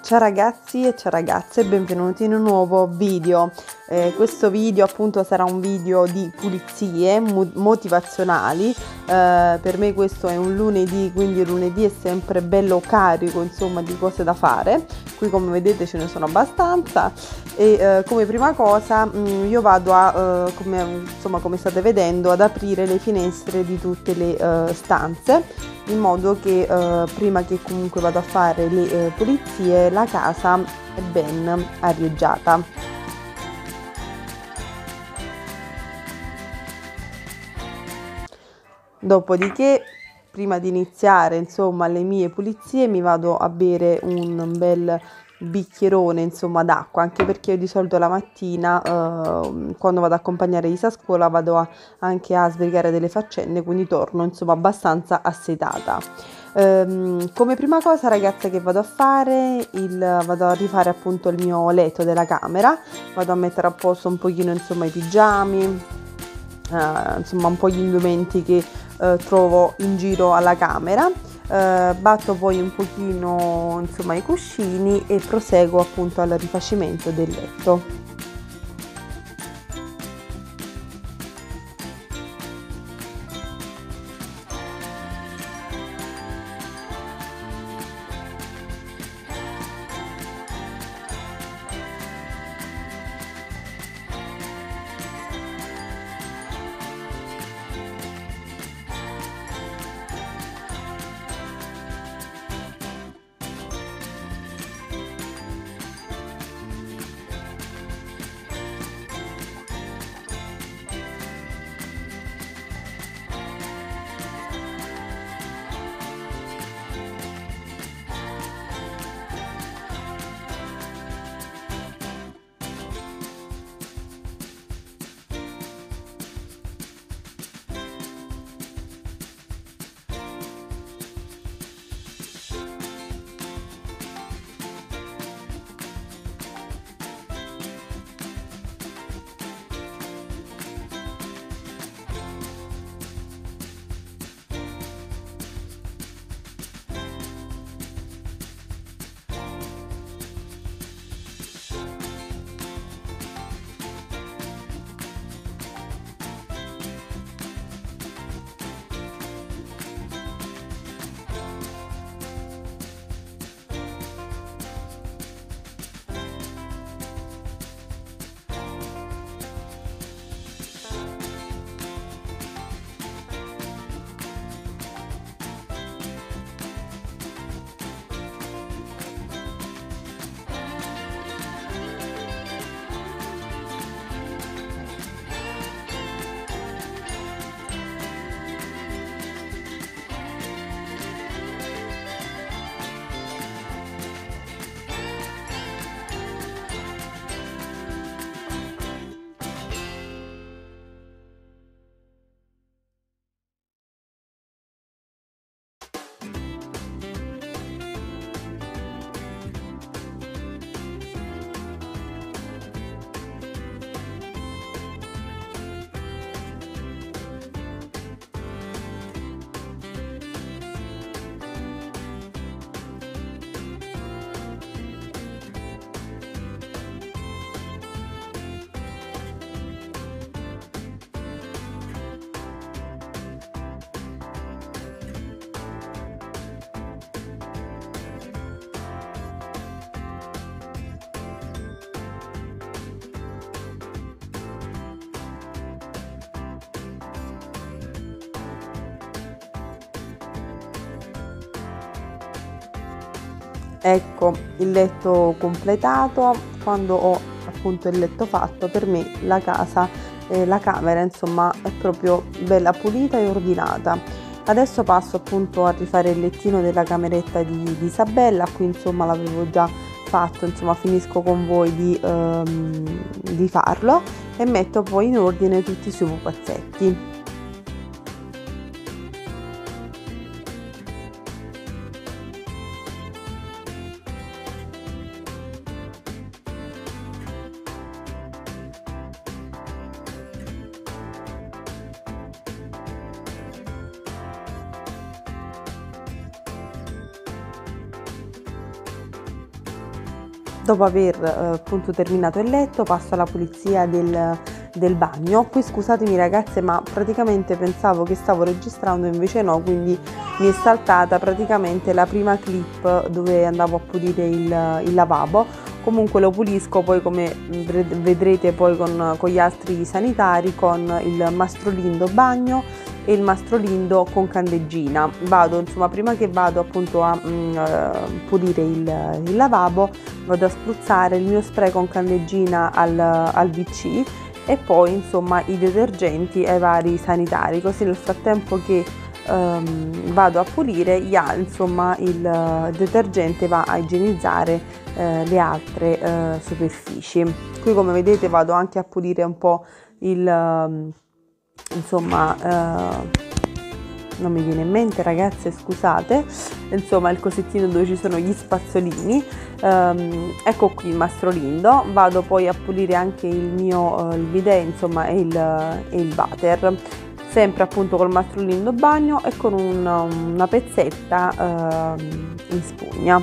Ciao ragazzi e ciao ragazze, benvenuti in un nuovo video. Questo video appunto sarà un video di pulizie motivazionali. Per me questo è un lunedì, quindi il lunedì è sempre bello carico, insomma, di cose da fare. Qui come vedete ce ne sono abbastanza e come prima cosa io vado a, come state vedendo, ad aprire le finestre di tutte le stanze, in modo che prima che comunque vado a fare le pulizie la casa è ben arieggiata. Dopodiché, prima di iniziare insomma le mie pulizie, mi vado a bere un bel bicchierone insomma d'acqua, anche perché io di solito la mattina quando vado ad accompagnare Isa a scuola vado anche a sbrigare delle faccende, quindi torno insomma abbastanza assetata. Come prima cosa ragazze che vado a fare, vado a rifare appunto il mio letto della camera, vado a mettere a posto un pochino insomma i pigiami, insomma un po' gli indumenti che trovo in giro alla camera. Batto poi un pochino insomma i cuscini e proseguo appunto al rifacimento del letto. Ecco il letto completato. Quando ho appunto il letto fatto, per me la casa, la camera insomma è proprio bella pulita e ordinata. Adesso passo appunto a rifare il lettino della cameretta di Isabella. Qui insomma l'avevo già fatto, insomma finisco con voi di farlo e metto poi in ordine tutti i suoi pupazzetti. dopo aver appunto terminato il letto, passo alla pulizia del bagno. Qui scusatemi ragazze, ma praticamente pensavo che stavo registrando, invece no, quindi mi è saltata praticamente la prima clip dove andavo a pulire il lavabo. Comunque lo pulisco poi, come vedrete poi con gli altri sanitari, con il mastrolindo bagno e il mastrolindo con candeggina. Vado, insomma, prima che vado appunto a pulire il lavabo, vado a spruzzare il mio spray con candeggina al WC e poi insomma i detergenti ai vari sanitari, così nel frattempo che vado a pulire insomma il detergente va a igienizzare le altre superfici. Qui, come vedete, vado anche a pulire un po' insomma non mi viene in mente ragazze, scusate, insomma il cosettino dove ci sono gli spazzolini. Ecco qui il mastrolindo. Vado poi a pulire anche il mio il bidet, insomma, e il water, sempre appunto col mastrolindo bagno e con una pezzetta in spugna.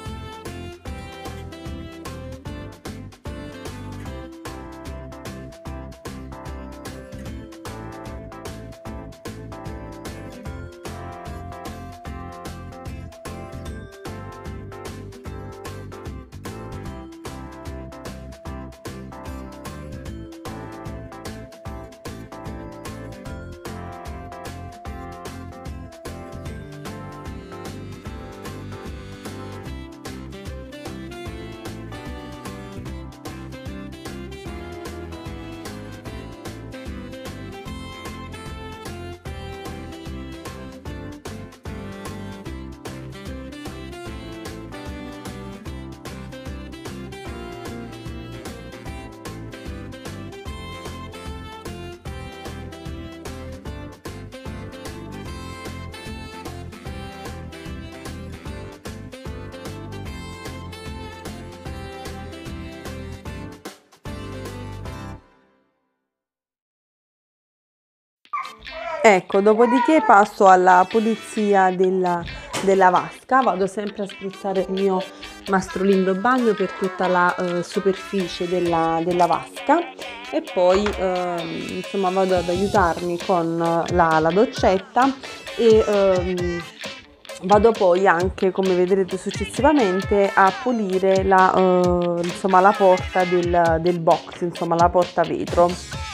Ecco, dopodiché passo alla pulizia della vasca. Vado sempre a spruzzare il mio mastrolindo bagno per tutta la superficie della vasca e poi insomma vado ad aiutarmi con la doccetta e vado poi anche, come vedrete successivamente, a pulire insomma, la porta del box, insomma la porta vetro.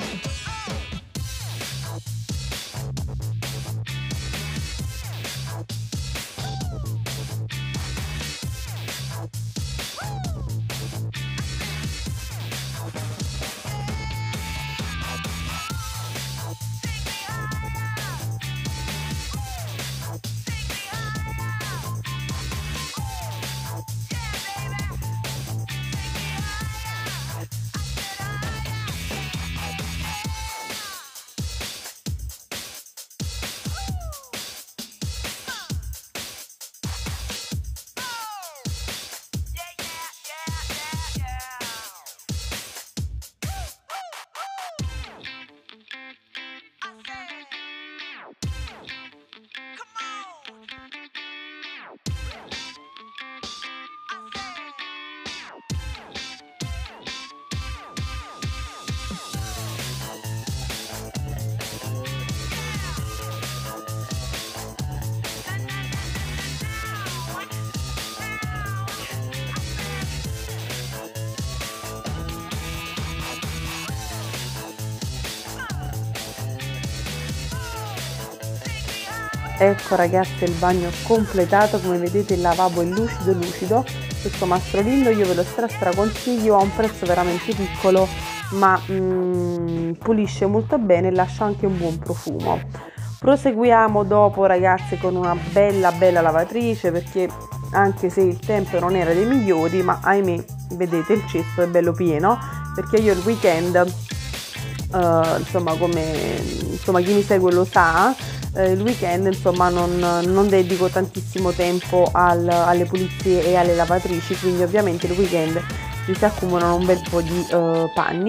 Ecco ragazze, il bagno completato, come vedete il lavabo è lucido. Questo mastrolindo io ve lo straconsiglio, ha un prezzo veramente piccolo ma pulisce molto bene e lascia anche un buon profumo. Proseguiamo dopo ragazze con una bella lavatrice, perché anche se il tempo non era dei migliori, ma ahimè vedete il cesto è bello pieno, perché io il weekend insomma, come chi mi segue lo sa, il weekend insomma non dedico tantissimo tempo alle pulizie e alle lavatrici, quindi ovviamente il weekend mi si accumulano un bel po' di panni.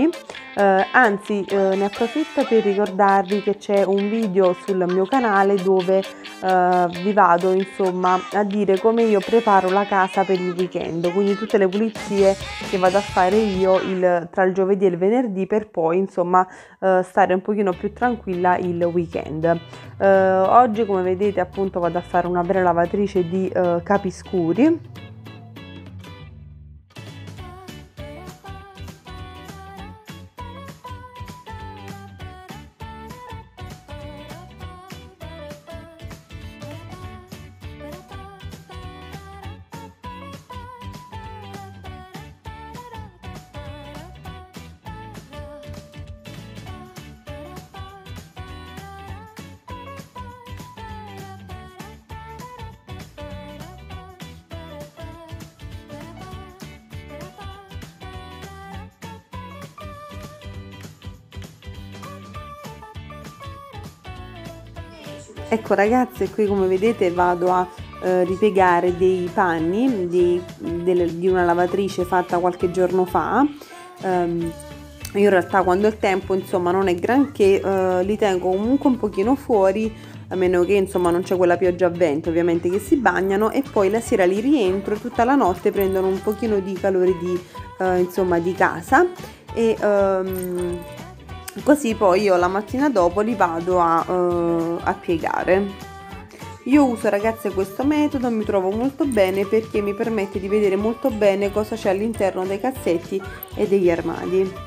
Anzi, ne approfitto per ricordarvi che c'è un video sul mio canale dove vi vado insomma a dire come io preparo la casa per il weekend, quindi tutte le pulizie che vado a fare io tra il giovedì e il venerdì, per poi insomma stare un pochino più tranquilla il weekend. Oggi, come vedete, appunto vado a fare una bella lavatrice di capi scuri. Ecco ragazze, qui come vedete vado a ripiegare dei panni di una lavatrice fatta qualche giorno fa. Io in realtà quando il tempo insomma non è granché, li tengo comunque un pochino fuori, a meno che insomma non c'è quella pioggia a vento ovviamente, che si bagnano, e poi la sera li rientro e tutta la notte prendono un pochino di calore insomma di casa, e così poi io la mattina dopo li vado a piegare. Io uso ragazze questo metodo, mi trovo molto bene perché mi permette di vedere molto bene cosa c'è all'interno dei cassetti e degli armadi.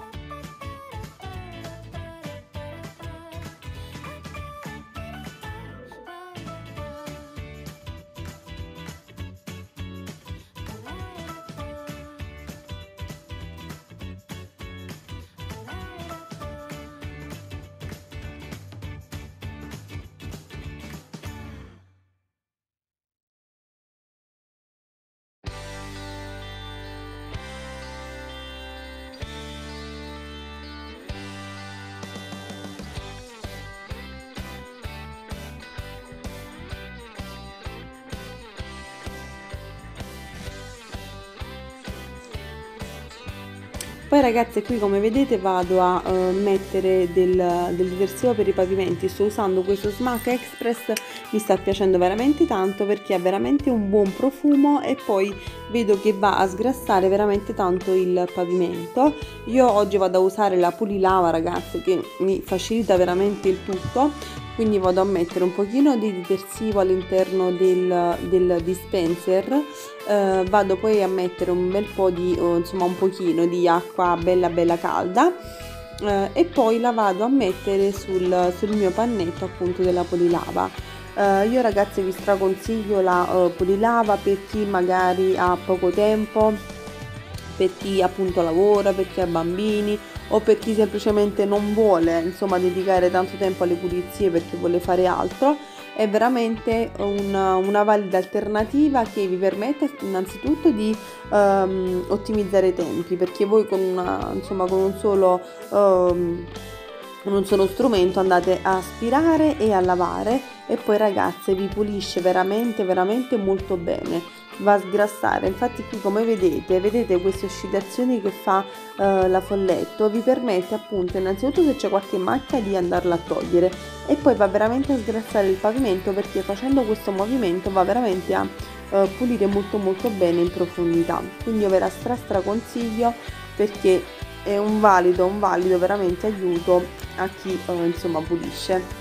Poi ragazze, qui come vedete vado a mettere del detersivo per i pavimenti. Sto usando questo Smack Express, mi sta piacendo veramente tanto perché ha veramente un buon profumo e poi vedo che va a sgrassare veramente tanto il pavimento. Io oggi vado a usare la Pulilava ragazze, che mi facilita veramente il tutto, quindi vado a mettere un pochino di detersivo all'interno del dispenser. Vado poi a mettere un bel po' insomma un pochino di acqua bella calda, e poi la vado a mettere sul mio pannetto appunto della Polilava. Io ragazzi vi straconsiglio la Polilava per chi magari ha poco tempo, per chi appunto lavora, per chi ha bambini o per chi semplicemente non vuole insomma dedicare tanto tempo alle pulizie perché vuole fare altro. È veramente una valida alternativa che vi permette innanzitutto di ottimizzare i tempi, perché voi con un solo strumento andate a aspirare e a lavare, e poi ragazze vi pulisce veramente molto bene, va a sgrassare. Infatti qui come vedete queste oscillazioni che fa la folletto, vi permette appunto innanzitutto, se c'è qualche macchia, di andarla a togliere, e poi va veramente a sgrassare il pavimento, perché facendo questo movimento va veramente a pulire molto bene in profondità. Quindi io ve la straconsiglio perché è un valido veramente aiuto a chi insomma pulisce.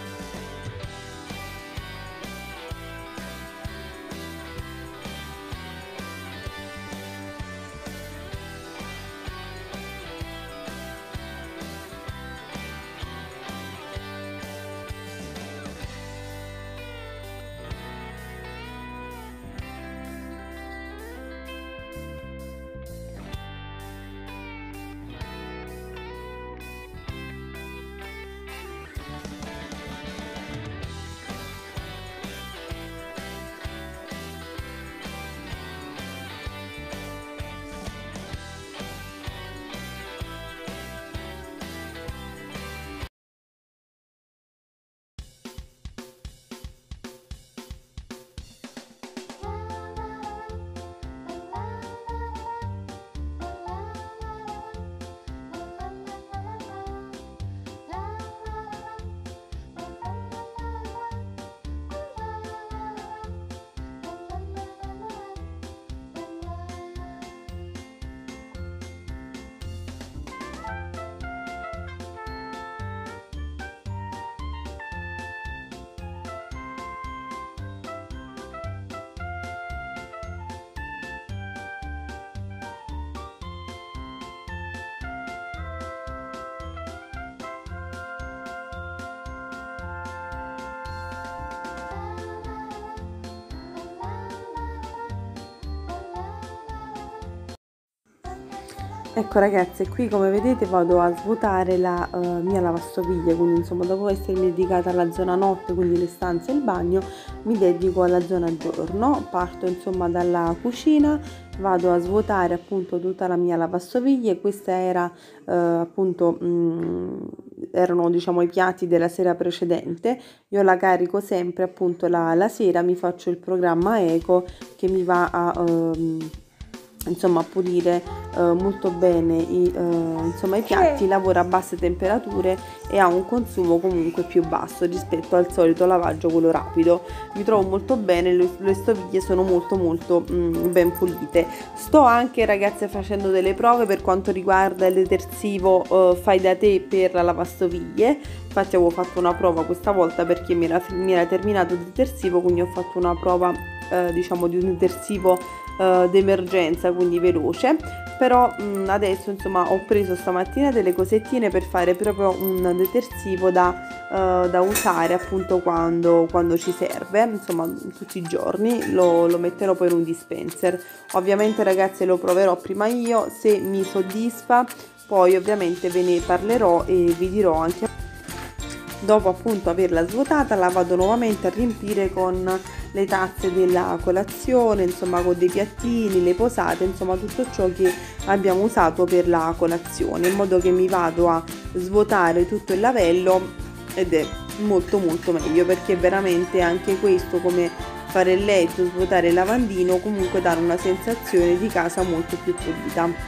Ecco ragazze, qui come vedete vado a svuotare la mia lavastoviglie, quindi insomma dopo essermi dedicata alla zona notte, quindi le stanze e il bagno, mi dedico alla zona giorno. Parto insomma dalla cucina, vado a svuotare appunto tutta la mia lavastoviglie. Questa era appunto erano diciamo i piatti della sera precedente. Io la carico sempre appunto la sera, mi faccio il programma eco che mi va a insomma pulire molto bene insomma, i piatti, lavora a basse temperature e ha un consumo comunque più basso rispetto al solito lavaggio quello rapido. Mi trovo molto bene, le stoviglie sono molto ben pulite. Sto anche ragazze facendo delle prove per quanto riguarda il detersivo fai da te per la lavastoviglie. Infatti avevo fatto una prova questa volta perché mi era terminato il detersivo, quindi ho fatto una prova diciamo di un detersivo d'emergenza, quindi veloce. Però adesso insomma ho preso stamattina delle cosettine per fare proprio un detersivo da usare appunto quando ci serve, insomma tutti i giorni. Lo metterò poi in un dispenser. Ovviamente ragazze lo proverò prima io, se mi soddisfa poi ovviamente ve ne parlerò e vi dirò anche. Dopo appunto averla svuotata la vado nuovamente a riempire con le tazze della colazione, insomma con dei piattini, le posate, insomma tutto ciò che abbiamo usato per la colazione, in modo che mi vado a svuotare tutto il lavello ed è molto meglio, perché veramente anche questo, come fare il letto, svuotare il lavandino, comunque dà una sensazione di casa molto più pulita.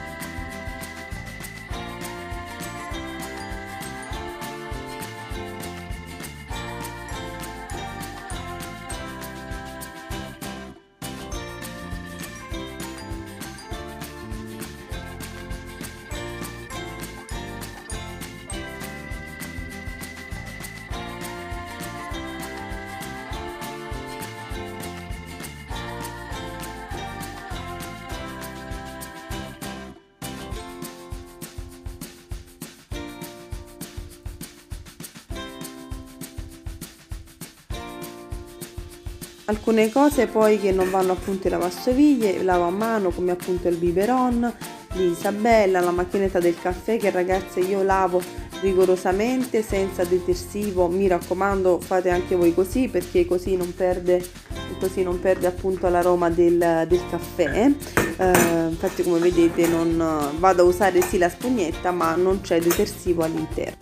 Alcune cose poi che non vanno appunto in lavastoviglie, lavo a mano, come appunto il biberon di Isabella, la macchinetta del caffè che ragazze io lavo rigorosamente senza detersivo. Mi raccomando, fate anche voi così, perché così non perde appunto l'aroma del caffè. Infatti come vedete non vado a usare sì la spugnetta, ma non c'è detersivo all'interno.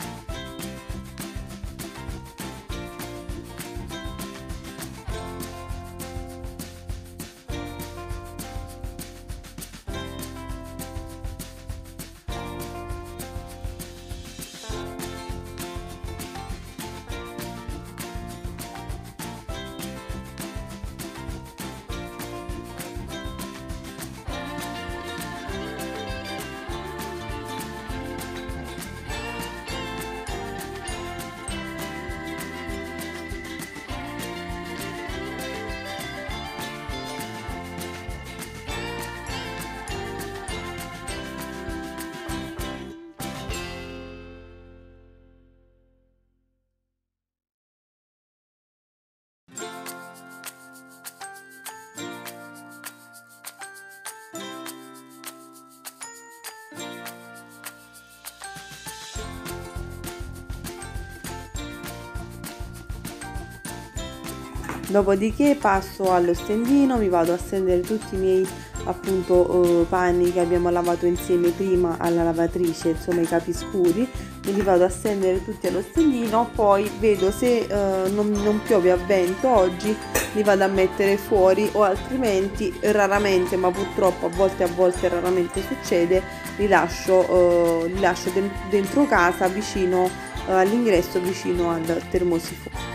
Dopodiché passo allo stendino, mi vado a stendere tutti i miei appunto panni che abbiamo lavato insieme prima alla lavatrice, insomma i capi scuri, me li vado a stendere tutti allo stendino. Poi vedo se non piove a vento oggi, li vado a mettere fuori, o altrimenti raramente, ma purtroppo a volte raramente succede, li lascio dentro casa vicino all'ingresso, vicino al termosifone.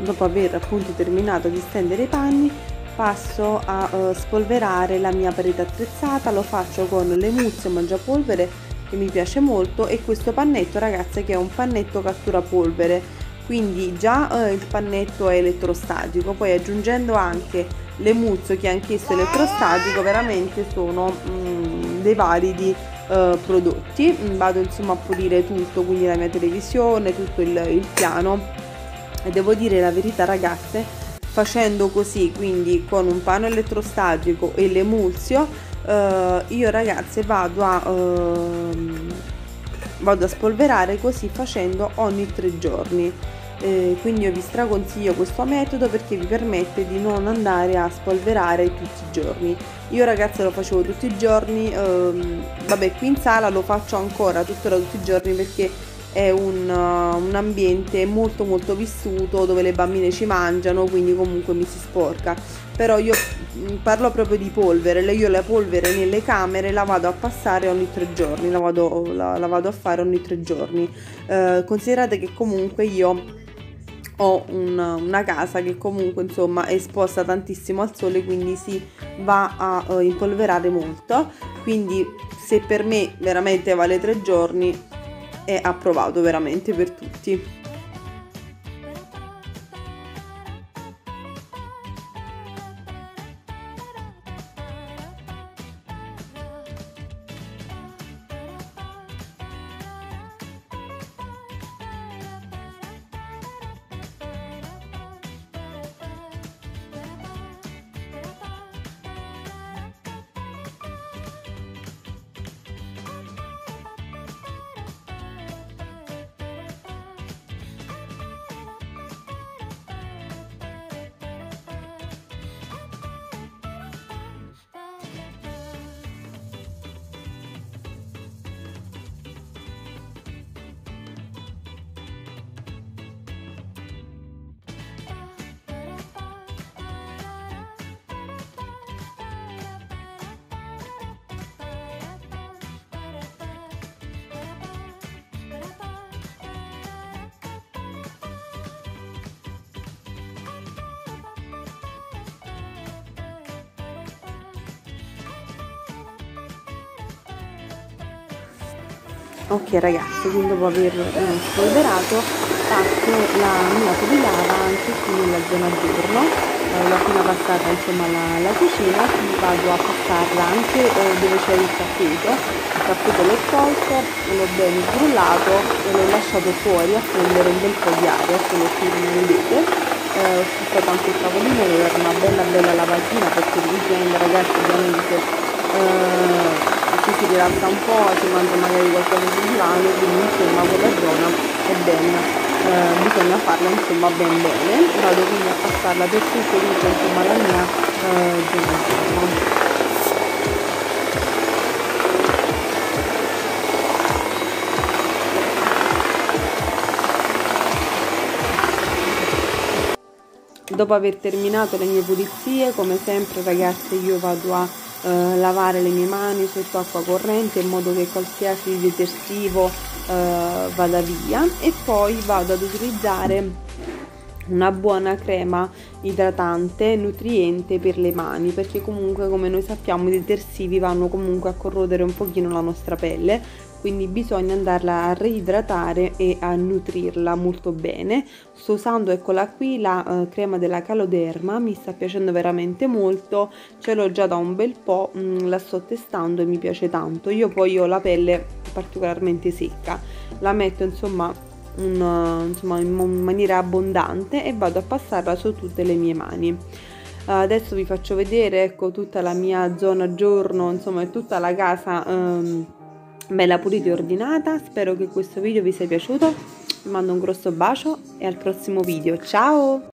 dopo aver appunto terminato di stendere i panni, passo a spolverare la mia parete attrezzata. Lo faccio con l'Emulsio Mangiapolvere, che mi piace molto, e questo pannetto, ragazze, che è un pannetto cattura polvere, quindi già il pannetto è elettrostatico, poi aggiungendo anche l'Emulsio, che è anch'esso elettrostatico, veramente sono dei validi prodotti. Vado insomma a pulire tutto, quindi la mia televisione, tutto il piano, e devo dire la verità, ragazze, facendo così, quindi con un pano elettrostatico e l'Emulsio, io, ragazze, vado a spolverare così facendo ogni 3 giorni. Quindi io vi straconsiglio questo metodo perché vi permette di non andare a spolverare tutti i giorni. Io, ragazze, lo facevo tutti i giorni, vabbè, qui in sala lo faccio ancora tuttora tutti i giorni perché è un ambiente molto molto vissuto, dove le bambine ci mangiano, quindi comunque mi si sporca. Però io parlo proprio di polvere. Io la polvere nelle camere la vado a passare ogni 3 giorni, la vado a fare ogni 3 giorni. Considerate che comunque io ho una casa che comunque insomma è esposta tantissimo al sole, quindi si va a impolverare molto, quindi se per me veramente vale 3 giorni è approvato veramente per tutti. Ok, ragazzi, quindi dopo aver spolverato, passo la mia polilava anche qui nella zona giorno. L'ho appena passata insomma la cucina, quindi vado a passarla anche dove c'è il tappeto l'ho tolto, l'ho ben sgrullato e l'ho lasciato fuori a prendere un bel po' di aria, come qui vedete. Ho spostato anche il tavolino per una bella lavatina, perché il weekend, ragazzi, ovviamente ci si rilassa un po', si mangia magari qualcosa sul divano, quindi insomma quella zona è bisogna farla insomma bene. Vado quindi a passarla per tutto insomma la mia zona. Dopo aver terminato le mie pulizie, come sempre, ragazze, io vado a lavare le mie mani sotto acqua corrente in modo che qualsiasi detersivo vada via, e poi vado ad utilizzare una buona crema idratante nutriente per le mani, perché comunque, come noi sappiamo, i detersivi vanno comunque a corrodere un pochino la nostra pelle, quindi bisogna andarla a reidratare e a nutrirla molto bene. Sto usando, eccola qui, la crema della Caloderma, mi sta piacendo veramente molto, ce l'ho già da un bel po', la sto testando e mi piace tanto. Io poi ho la pelle particolarmente secca, la metto insomma in maniera abbondante e vado a passarla su tutte le mie mani. Adesso vi faccio vedere, ecco, tutta la mia zona giorno, insomma, tutta la casa bella pulita e ordinata. Spero che questo video vi sia piaciuto, vi mando un grosso bacio e al prossimo video, ciao!